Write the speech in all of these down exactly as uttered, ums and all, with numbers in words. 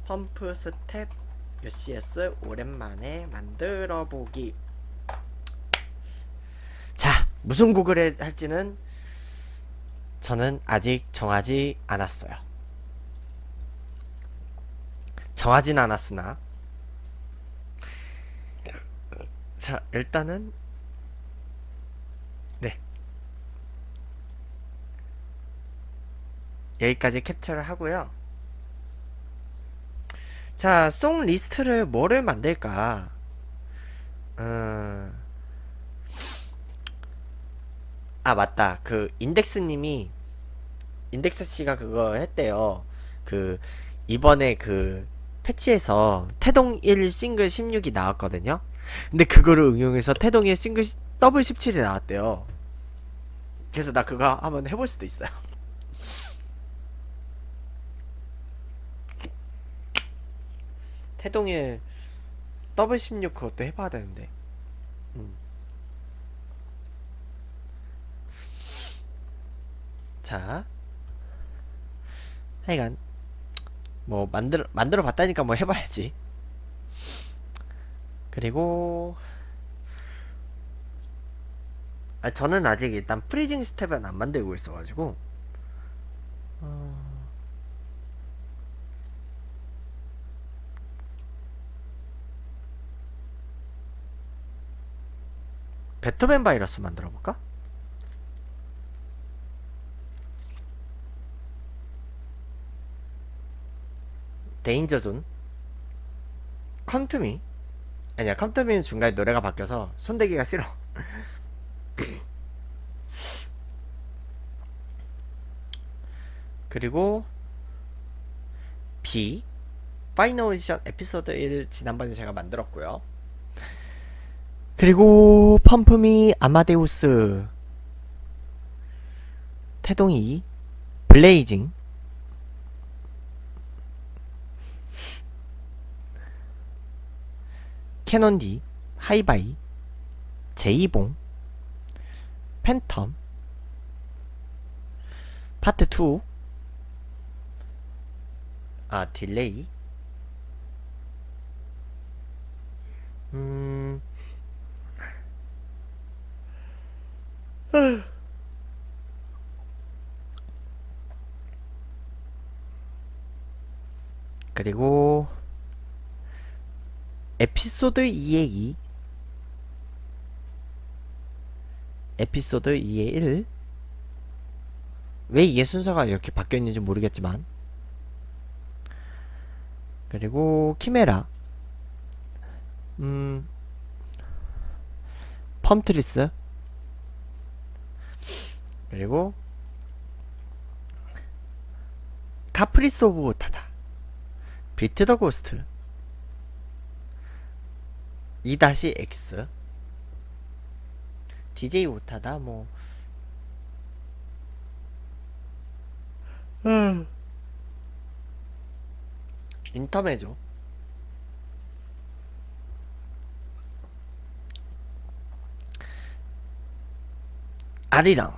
펌프 스텝 유씨에스 오랜만에 만들어 보기. 자, 무슨 곡을 할지는 저는 아직 정하지 않았어요. 정하진 않았으나, 자, 일단은 네, 여기까지 캡처를 하고요. 자, 송 리스트를 뭐를 만들까? 음, 아, 맞다. 그 인덱스님이 인덱스 씨가 그거 했대요. 그 이번에 그 패치에서 태동 일 싱글 십육이 나왔거든요. 근데 그거를 응용해서 태동 일 싱글 더블 십칠이 나왔대요. 그래서 나 그거 한번 해볼 수도 있어요. 태동 일 더블 십육 그것도 해봐야 되는데. 음. 자, 하여간 뭐 만들어 만들어 봤다니까 뭐 해봐야지. 그리고 아, 저는 아직 일단 프리징 스텝은 안 만들고 있어가지고 어... 배트맨 바이러스 만들어 볼까? 데인저존 컴투미. 아니야, 컴투미는 중간에 노래가 바뀌어서 손대기가 싫어. 그리고 B 파이널 오디션 에피소드 일 지난번에 제가 만들었고요. 그리고 펌프미 아마데우스 태동이 블레이징 캐논디 하이바이 제이봉 팬텀 파트 투. 아, 딜레이. 음. 그리고 에피소드 이의 이 에피소드 이의 일. 왜 이게 순서가 이렇게 바뀌었는지 모르겠지만. 그리고 키메라 음 펌트리스. 그리고 카프리스 오브 오타다 비트 더 고스트 이 엑스 디제이 오타다 뭐 음. 인터메죠. 아리랑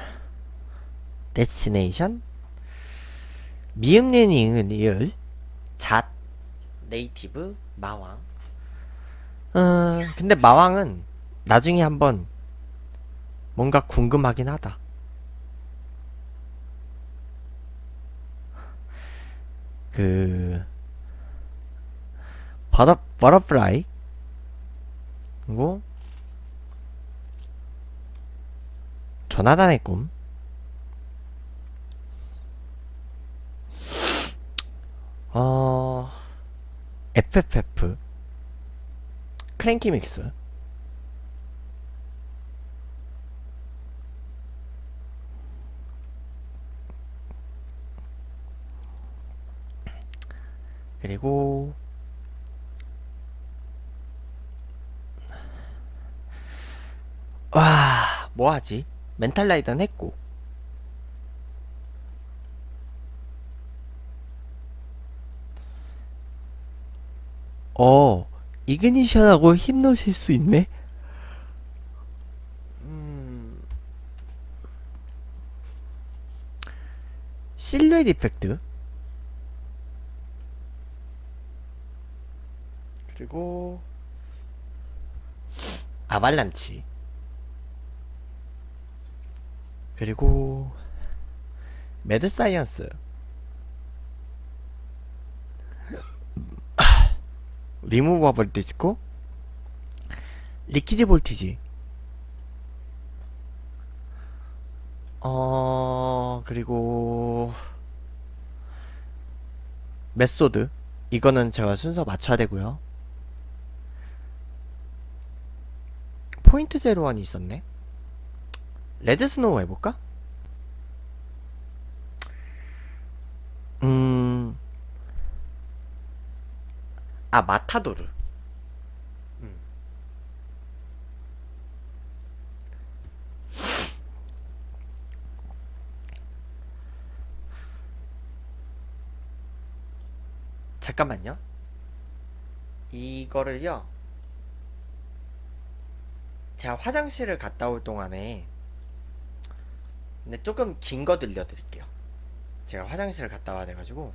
데스티네이션 미음니 니은 이을 잣 네이티브 마왕. 어, 근데 마왕은 나중에 한번 뭔가 궁금하긴 하다. 그 버터 버터플라이 그리고 조나단의 꿈. 어 에프에프에프 크랭키 믹스. 그리고 와 뭐하지? 멘탈 라이더는 했고 어 이그니션하고 힘노실수 있네. 음 실루엣 이펙트 그리고 아발란치, 그리고 매드사이언스, 리무버블 디스코, 리퀴드 볼티지, 어 그리고 메소드. 이거는 제가 순서 맞춰야 되고요. 포인트 제로원이 있었네. 레드 스노우 해볼까? 음, 아, 마타도르. 음. 잠깐만요. 이거를요, 제가 화장실을 갔다 올 동안에, 근데 조금 긴 거 들려드릴게요. 제가 화장실을 갔다 와야 돼가지고.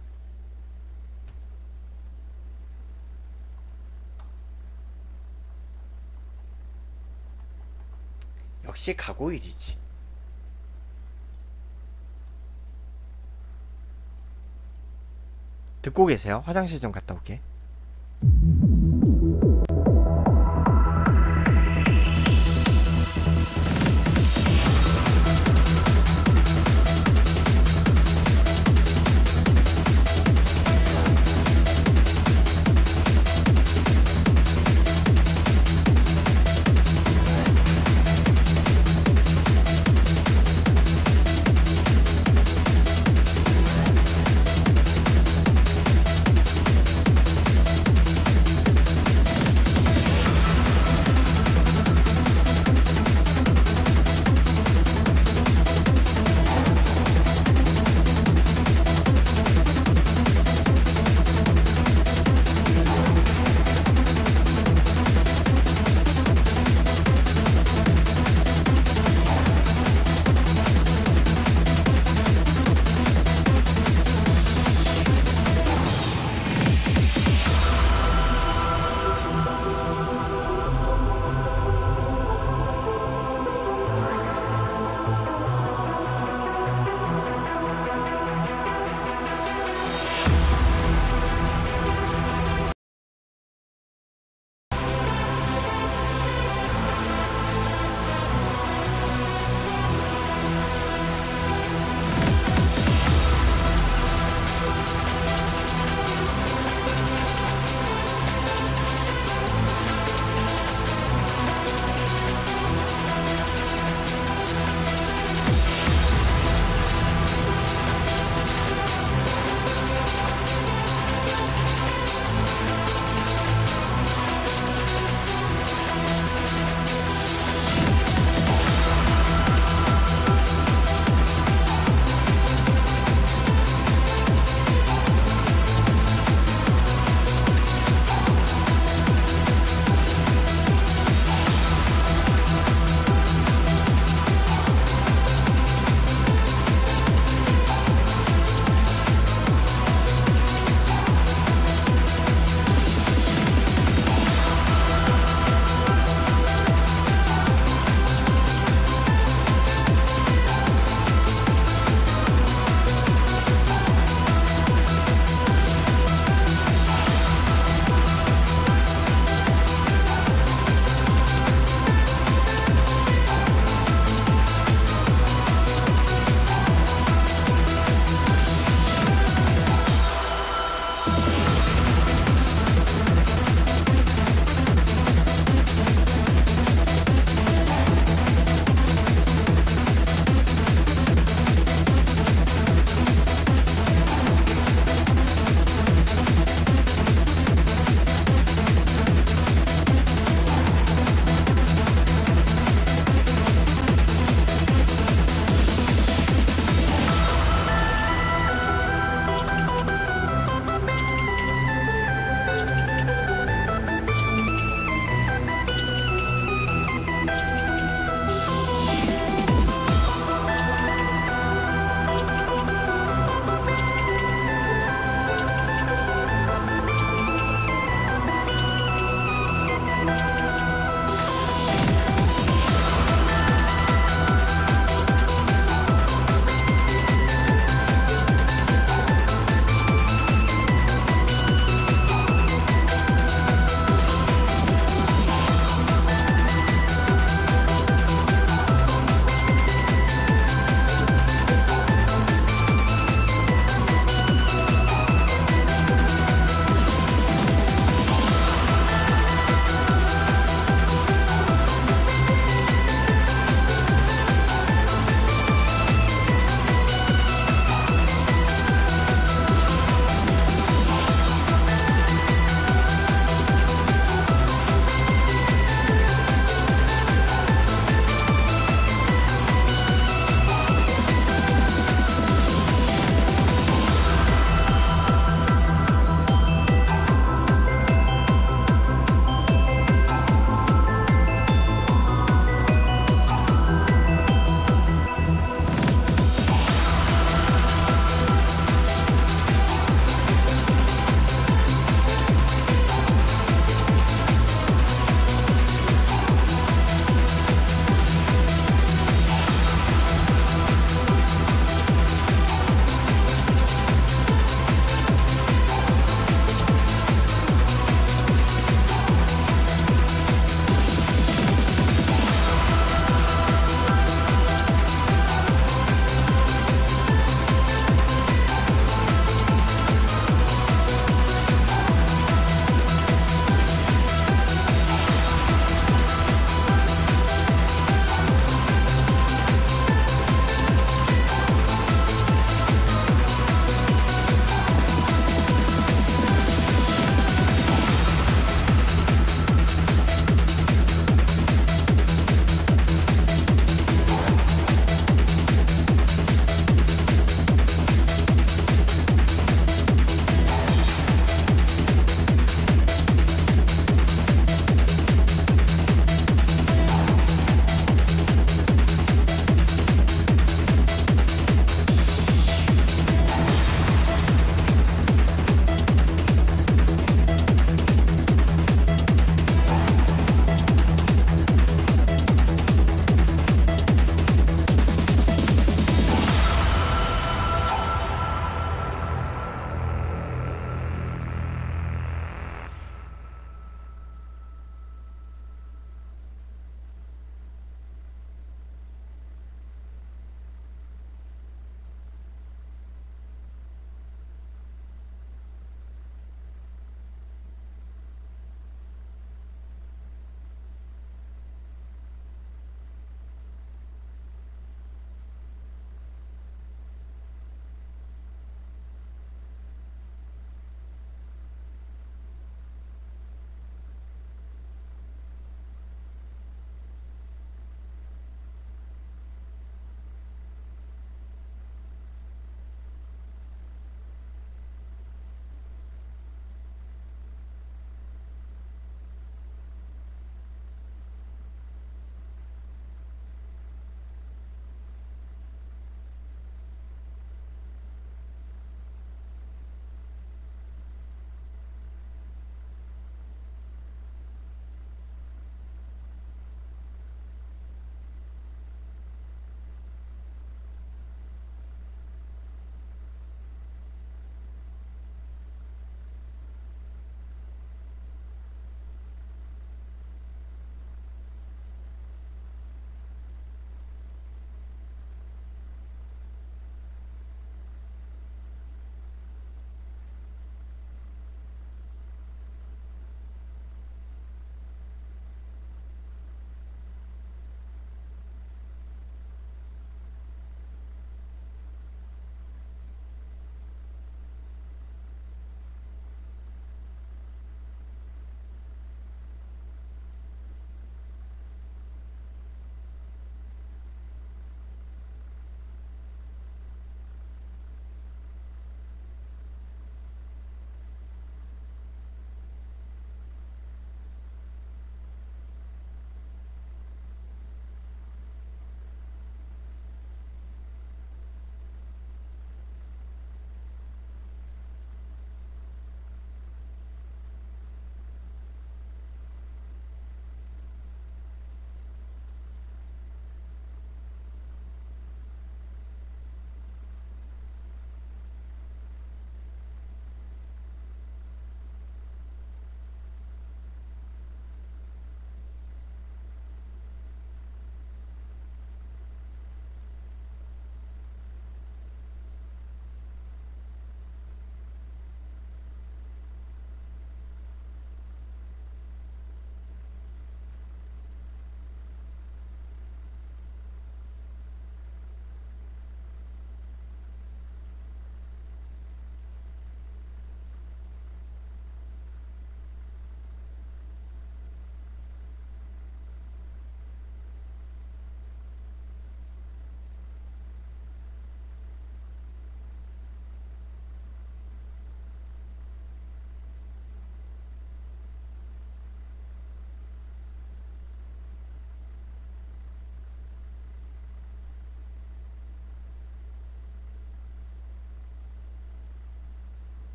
역시 가고일이지. 듣고 계세요? 화장실 좀 갔다 올게.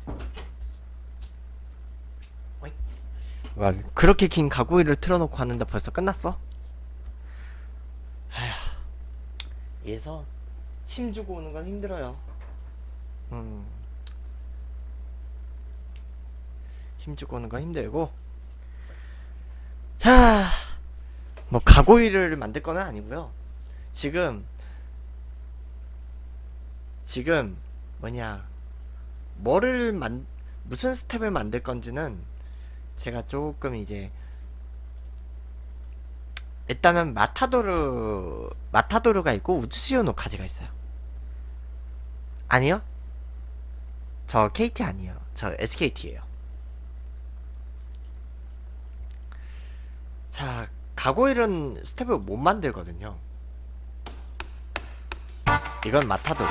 어이? 와, 그렇게 긴 가구이를 틀어놓고 왔는데 벌써 끝났어? 아휴, 이래서 힘주고 오는 건 힘들어요. 음, 힘주고 오는 건 힘들고. 자, 뭐 가구이를 만들 거는 아니고요. 지금 지금 뭐냐, 뭐를 만 무슨 스텝을 만들 건지는 제가 조금 이제 일단은 마타도르 마타도르가 있고 우츠시오 노카즈가 있어요. 아니요? 저 케이티 아니에요. 저 에스케이티예요. 자, 가고일은 스텝을 못 만들거든요. 이건 마타도르.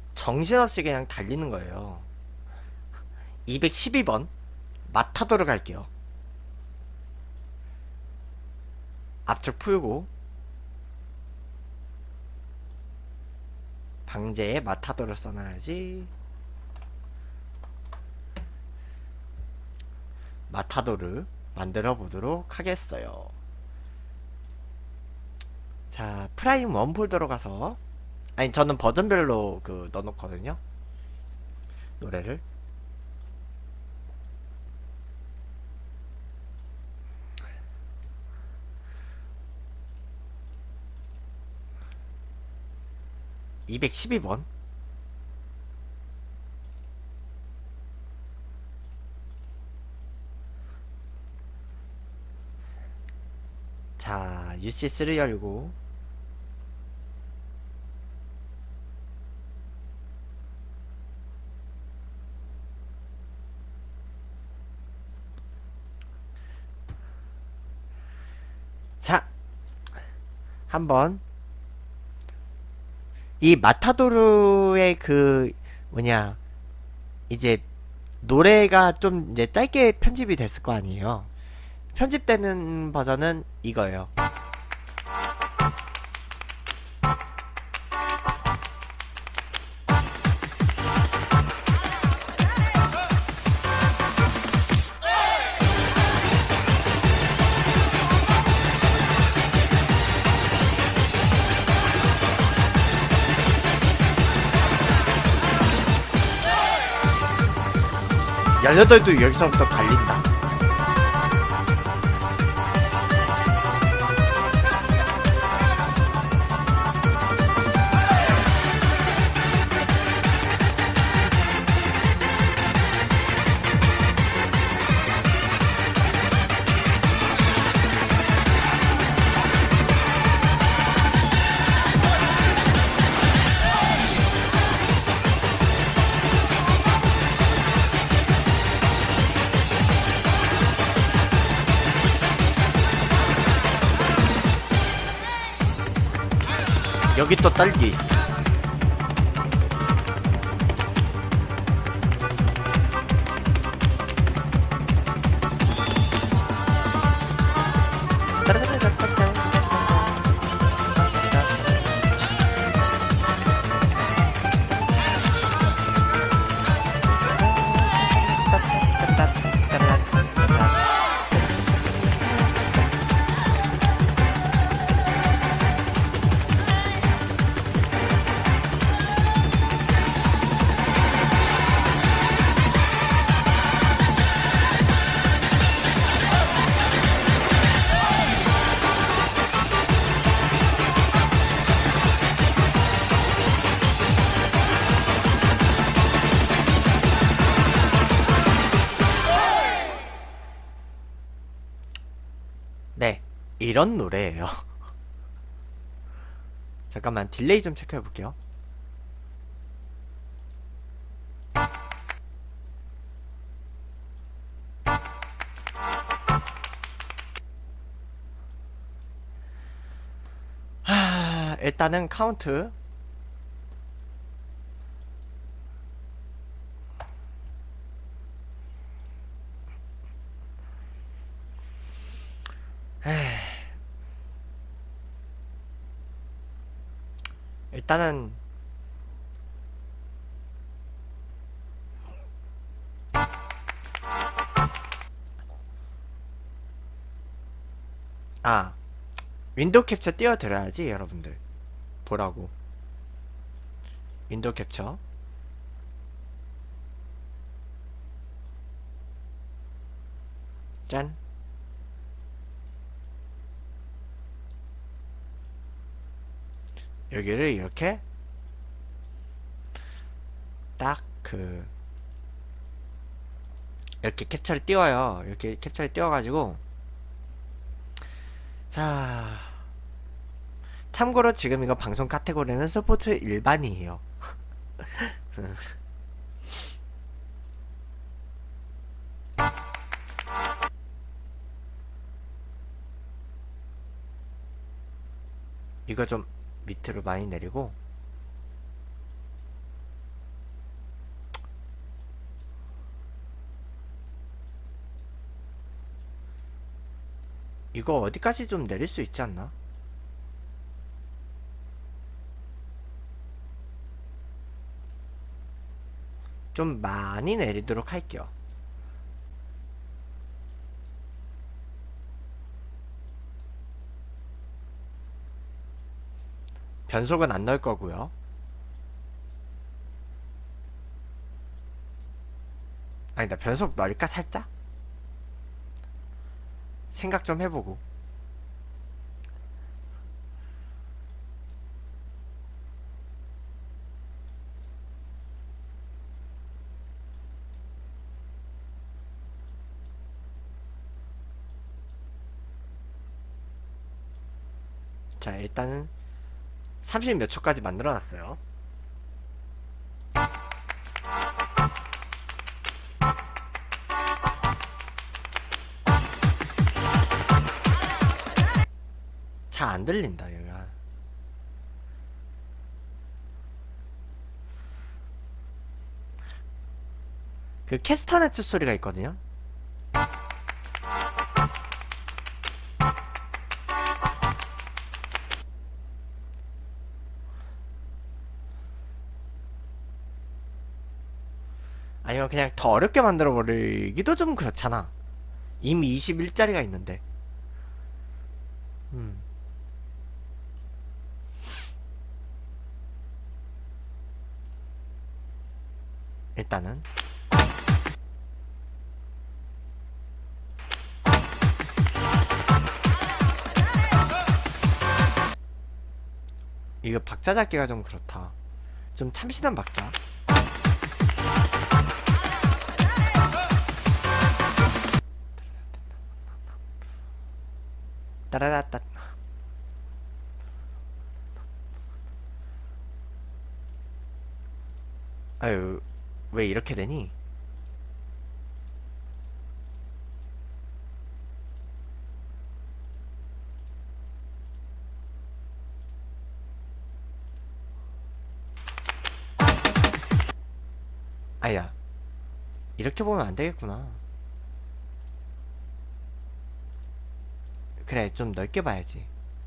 정신없이 그냥 달리는 거예요. 이백십이 번 마타도로 갈게요. 앞쪽 풀고 방제에 마타도를 써놔야지. 마타도를 만들어 보도록 하겠어요. 자, 프라임 원 폴더로 가서, 아니 저는 버전별로 그 넣어놓거든요, 노래를. 이백십이 번 자, 유씨쓰리 열고 자, 한번 이 마타도르의 그 뭐냐, 이제 노래가 좀 이제 짧게 편집이 됐을 거 아니에요. 편집되는 버전은 이거예요. 열여덟도 여기서부터 달린다. 여기 또 딸기. 네, 이런 노래예요. 잠깐만, 딜레이 좀 체크해 볼게요. 하, 일단은 카운트. 에이, 일단은 아, 윈도우 캡처 띄워드려야지 여러분들 보라고. 윈도우 캡처 짠. 여기를 이렇게 딱 그 이렇게 캡처를 띄워요. 이렇게 캡처를 띄워가지고, 자, 참고로 지금 이거 방송 카테고리는 스포츠 일반이에요. 이거 좀 밑으로 많이 내리고, 이거 어디까지 좀 내릴 수 있지 않나? 좀 많이 내리도록 할게요. 변속은 안 넣을 거고요. 아니다, 변속 넣을까 살짝? 생각 좀 해보고. 자, 일단은 삼십 몇 초까지 만들어 놨어요. 잘 안 들린다, 얘가. 그 캐스터네츠 소리가 있거든요. 아니면 그냥 더 어렵게 만들어 버리기도 좀 그렇잖아. 이미 이십일 짜리가 있는데. 음. 일단은 이거 박자 잡기가 좀 그렇다. 좀 참신한 박자. 따라라따. 아유, 왜 이렇게 되니? 아야, 이렇게 보면 안 되겠구나. 그래, 좀 넓게 봐야지.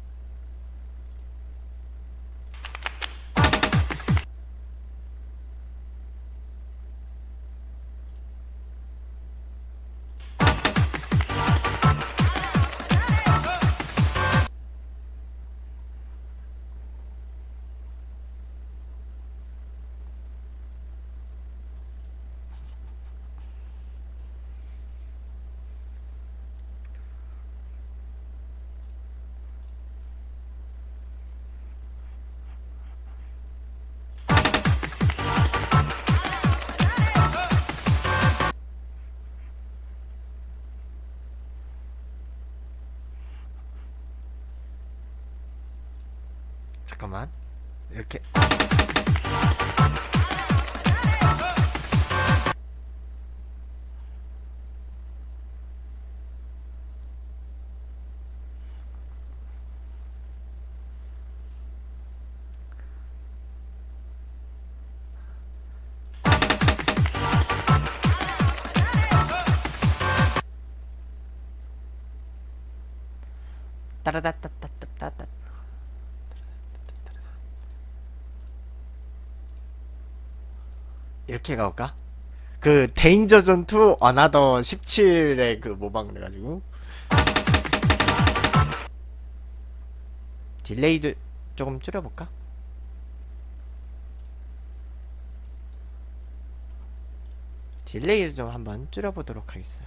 잠깐만. 이렇게. 따라다따따따따따. 이렇게 가볼까? 그 데인저존 투 어나더 십칠의 그 모방 그래가지고 딜레이도 조금 줄여볼까? 딜레이를 좀 한번 줄여보도록 하겠어요.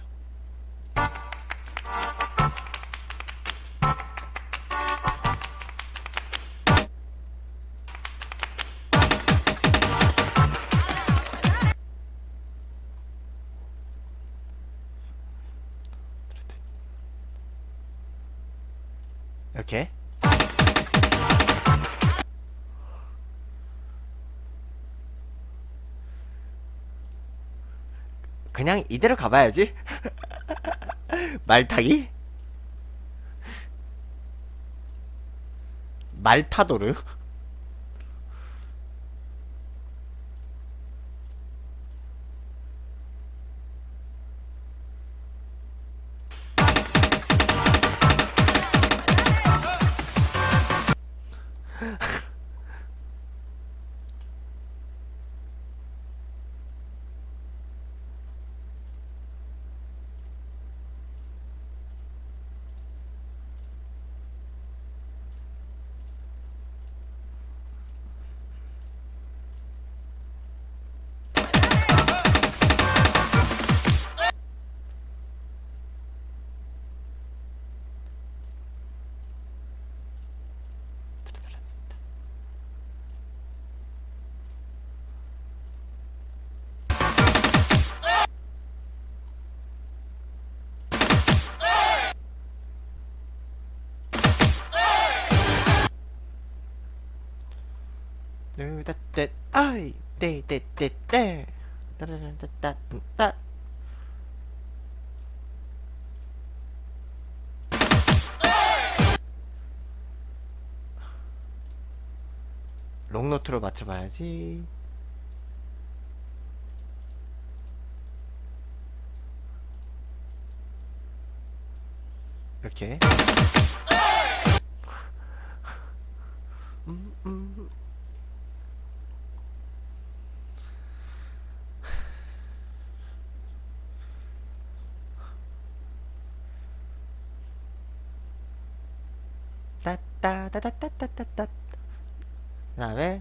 이렇게. 그냥 이대로 가봐야지. 말타기? 말타도르? 따따 아이 떼떼떼떼 따라따따따 롱노트로 맞춰봐야지. 이렇게 음, 음. 따따따따따따따 그 다음에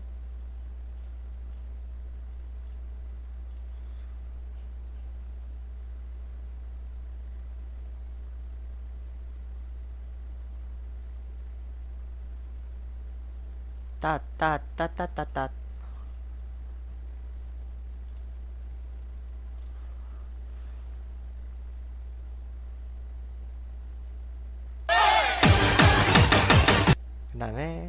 따따따따따따 그 다음에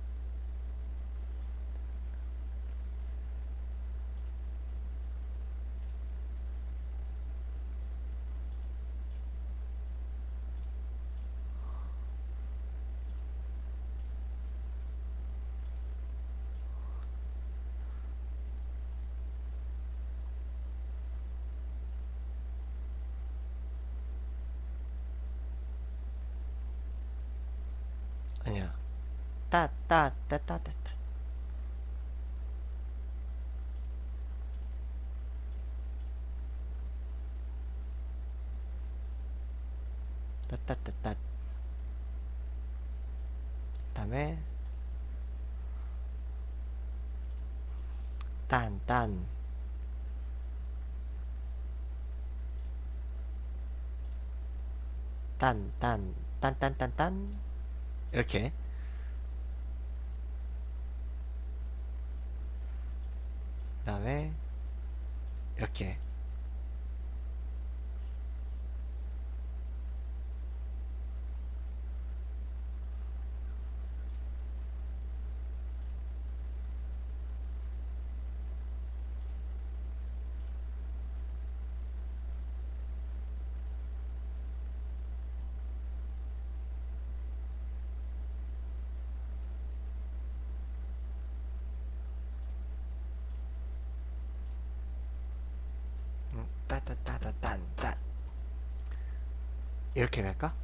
아니야 따따따따따따 따따따따 그 다음에 딴딴 딴딴 딴딴딴딴 이렇게 그 다음에 이렇게 음, 따따따따딴따 이렇게 갈까?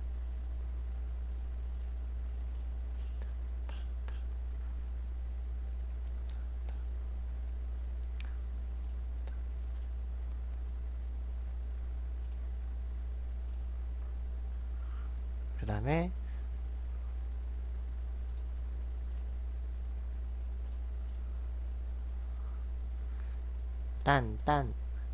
그 다음에 딴딴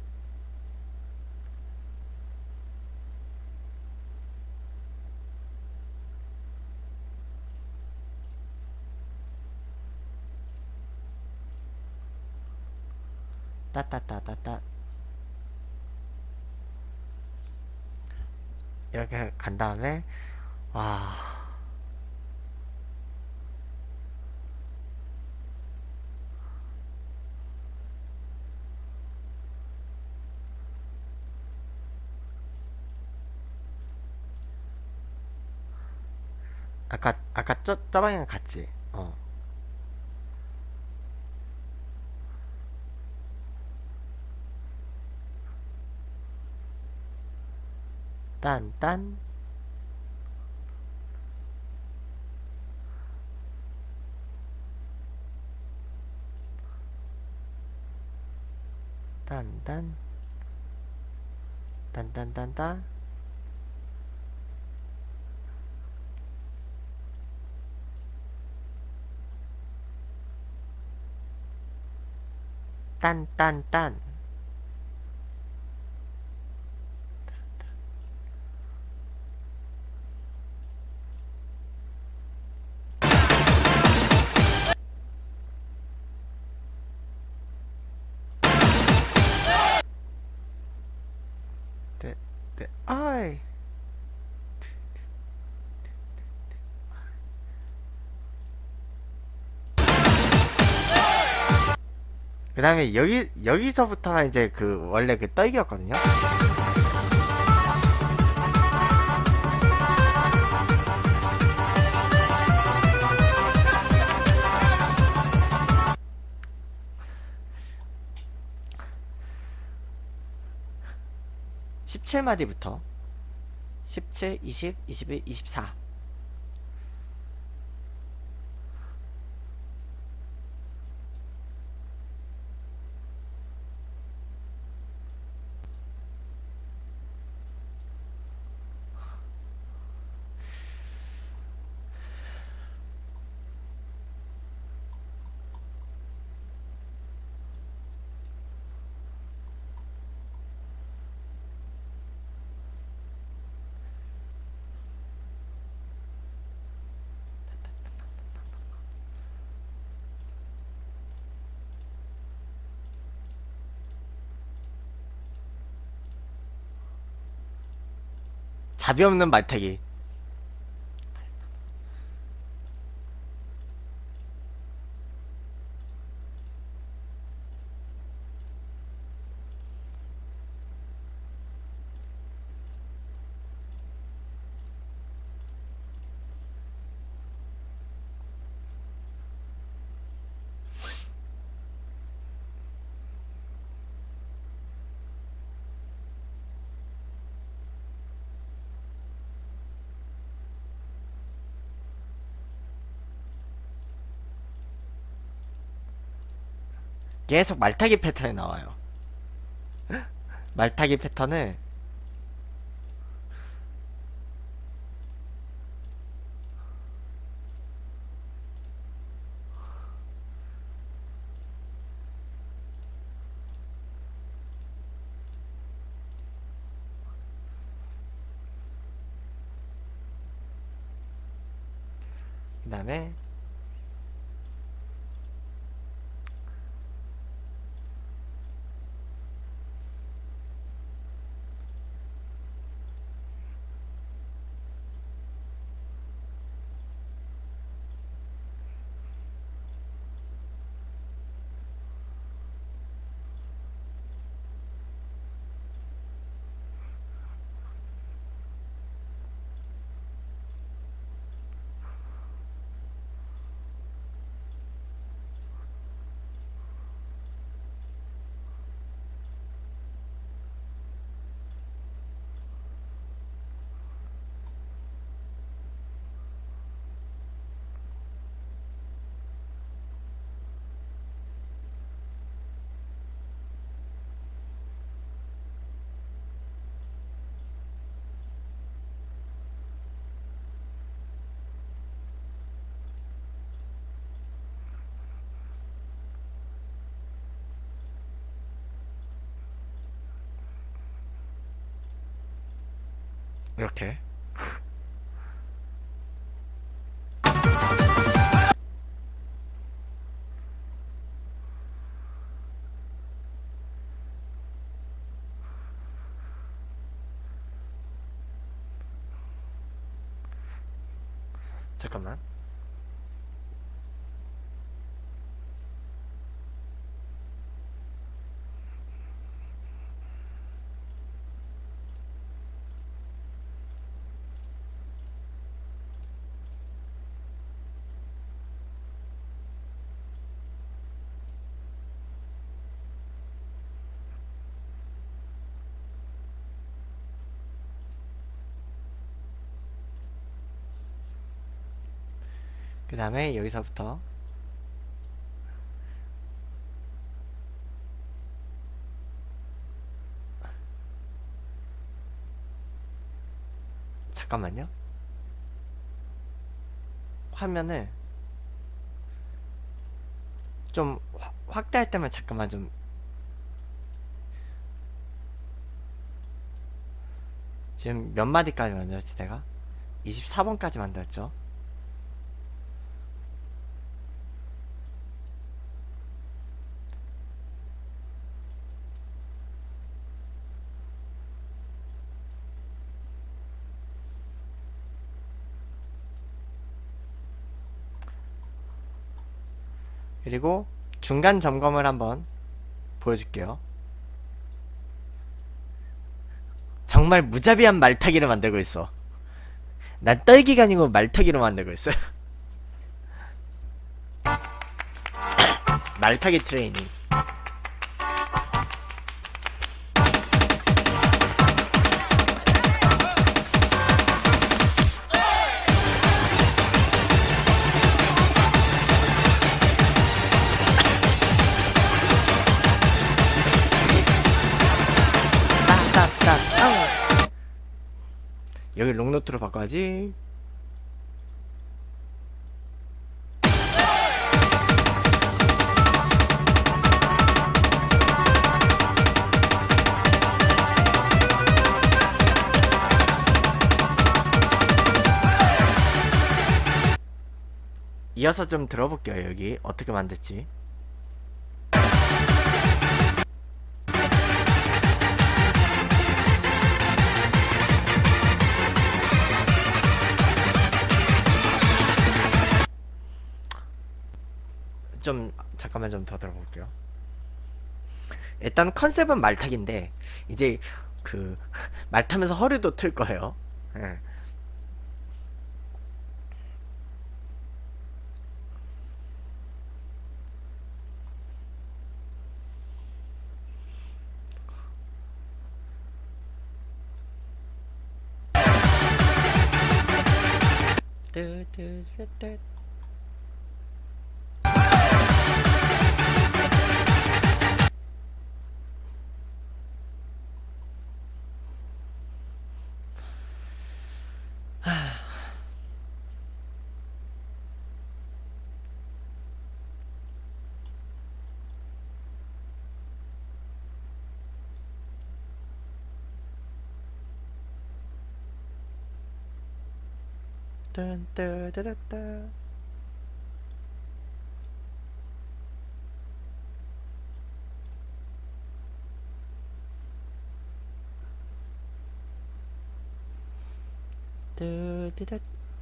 따따따따따 이렇게 간 다음에 와 아까 아까 저, 저 방향 갔지? 어 딴딴 딴딴 딴딴딴따 딴딴딴 네, 네, 아이 그 다음에 여기 여기서부터가 이제 그 원래 그 떨기였거든요. 십칠 마디부터 십칠, 이십, 이십일, 이십사. 잡이 없는 말타기. 계속 말타기 패턴이 나와요. 말타기 패턴을 그 다음에 이렇게 잠깐만. 그 다음에 여기서부터 잠깐만요. 화면을 좀 화- 확대할 때만 잠깐만 좀. 지금 몇 마디까지 만들었지 내가? 이십사 번까지 만들었죠. 그리고 중간 점검을 한번 보여줄게요. 정말 무자비한 말타기를 만들고 있어. 난 떨기가 아니고 말타기로 만들고 있어. 말타기 트레이닝. 딱딱딱. 여기 롱노트로 바꿔야지. 이어서 좀 들어볼게요. 여기 어떻게 만들지. 좀 잠깐만 좀 더 들어볼게요. 일단 컨셉은 말타기인데 이제 그 말 타면서 허리도 틀 거예요. 예. 뜨뜨뜨뜨. 딴따다다따. 뜨뜨다.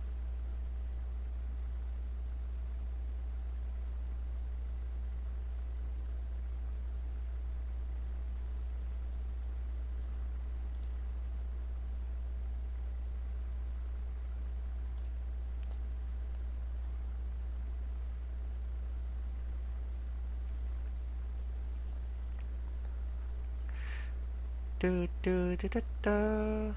뜨뜨뜨뜨따.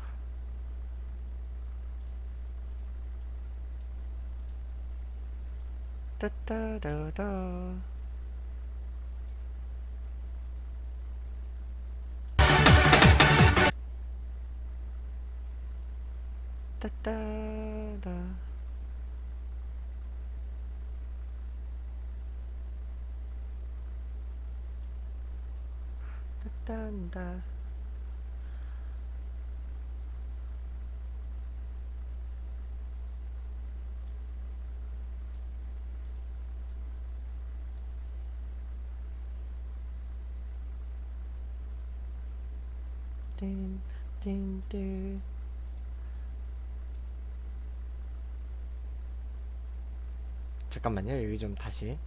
따따다다. 따따다. 따딴다. 띵띵띵. 잠깐만요. 여기 좀 다시.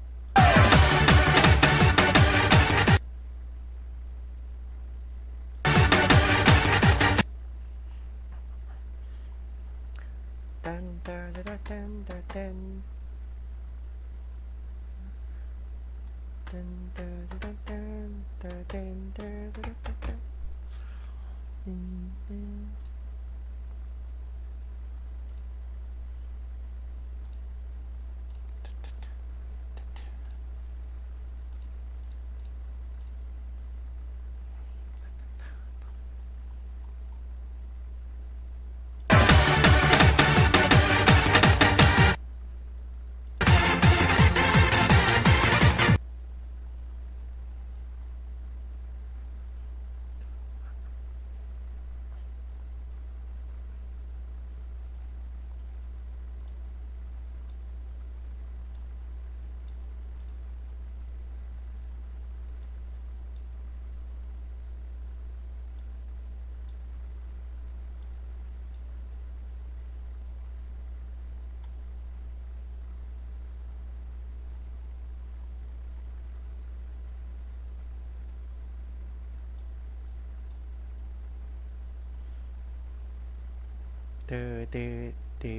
딴따다단따단. 딴따다단따단따단따단. 음, 음. 뜨뜨뜨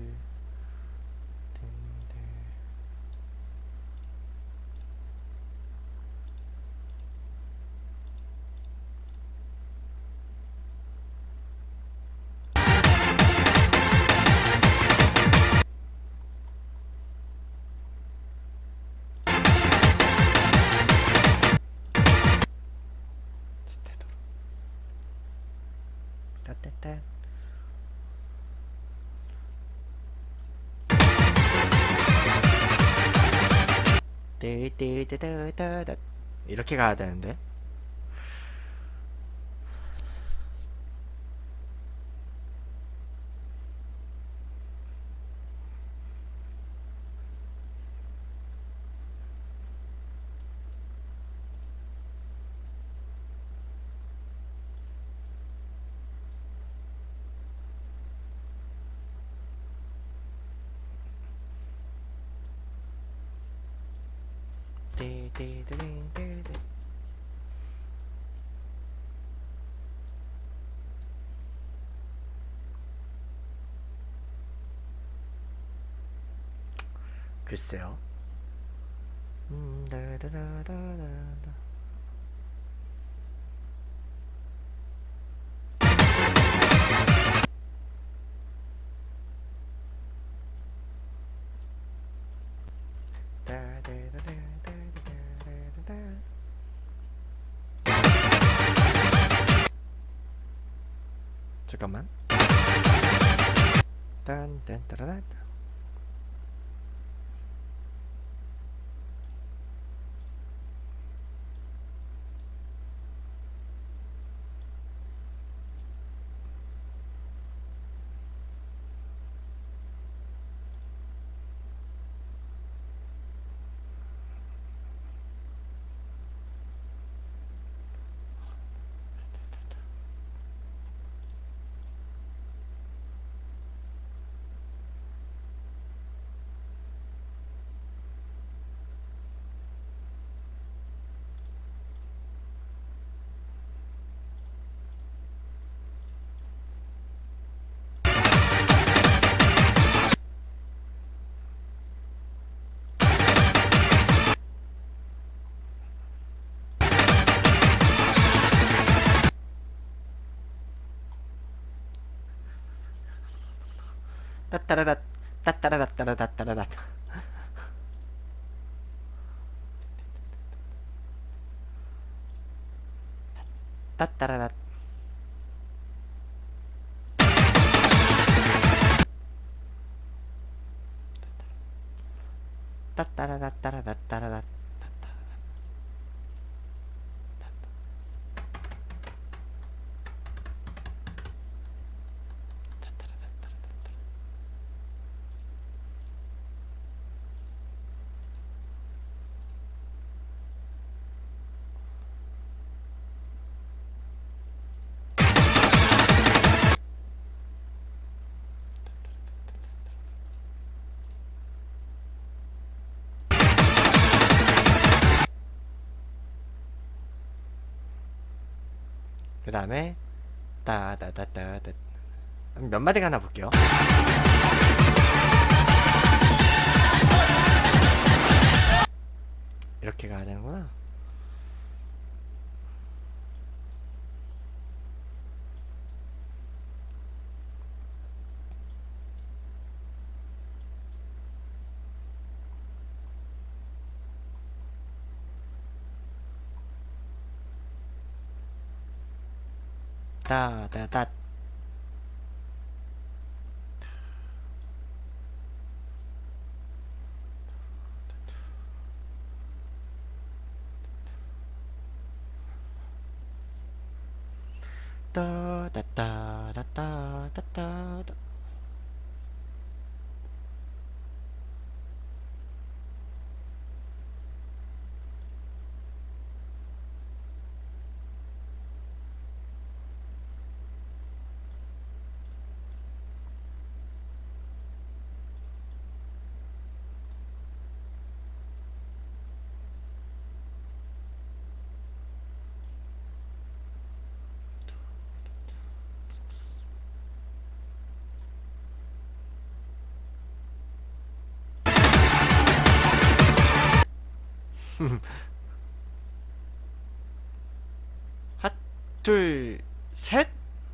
따따따 뜨뜨뜨뜨뜨 이렇게 가야 되는데. 뜨뜨뜨뜨뜨 글쎄요. 음, 다다다다다다. 다다다다다다다다. 잠깐만. 딴딴따라다. 따따라다 따따라다따라다따라다. 따따라다 따따라다따라다따라다. 그 다음에 따다다다다. 몇 마디 가나 볼게요. 이렇게 가야 되는구나. 따다다 따다다다다다다다. 핫, 둘, 셋.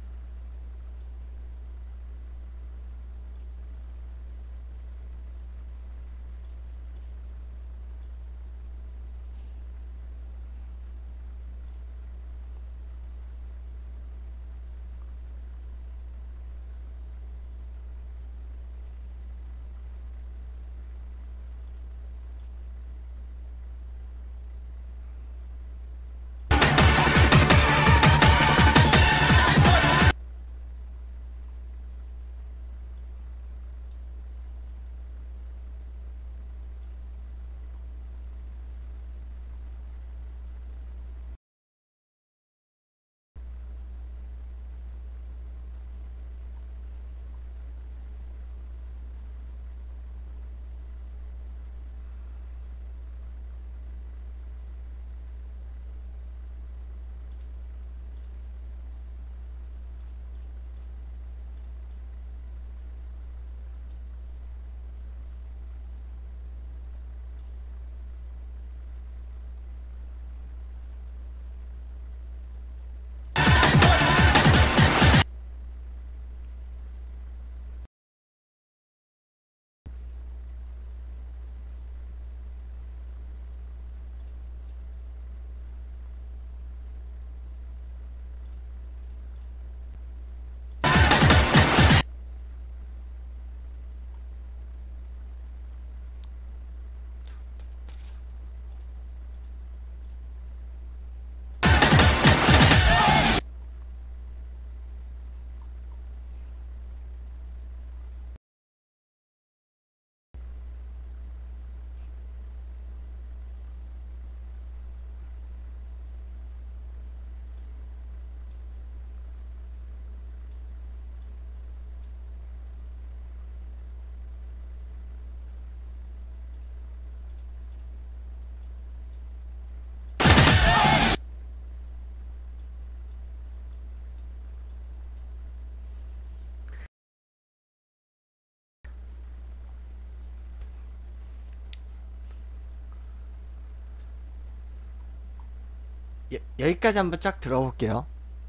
여, 여기까지 한번 쫙 들어볼게요.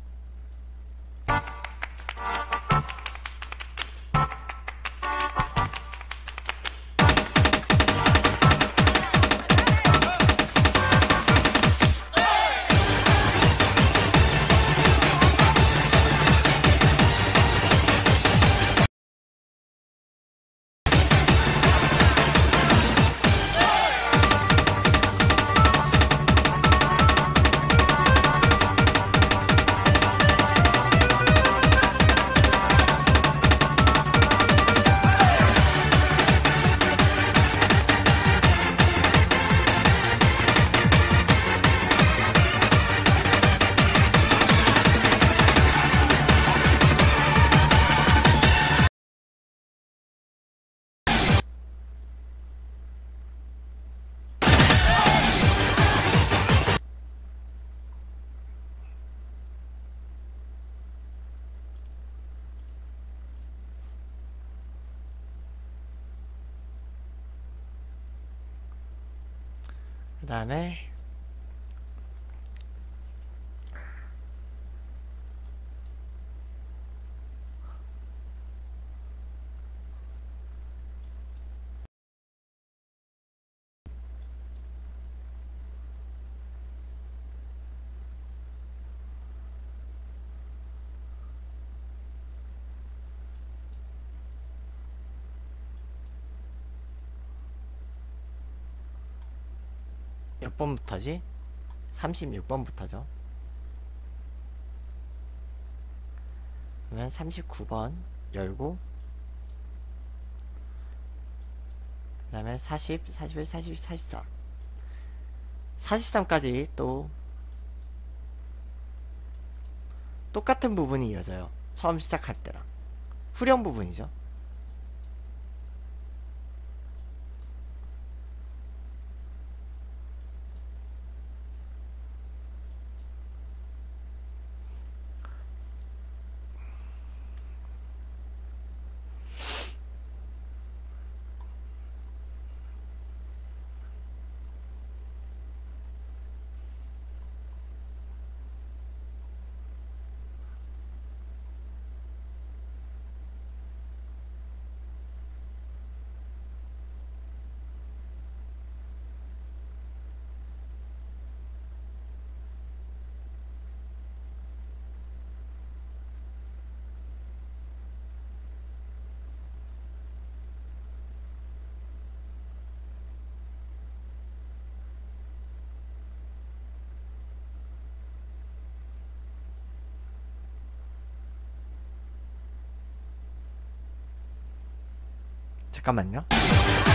그 다음에 몇 번부터지? 삼십육 번부터죠. 그러면 삼십구 번 열고, 그 다음에 사십, 사십일, 사십이, 사십사, 사십삼까지 또 똑같은 부분이 이어져요. 처음 시작할 때랑 후렴 부분이죠. 잠깐만요.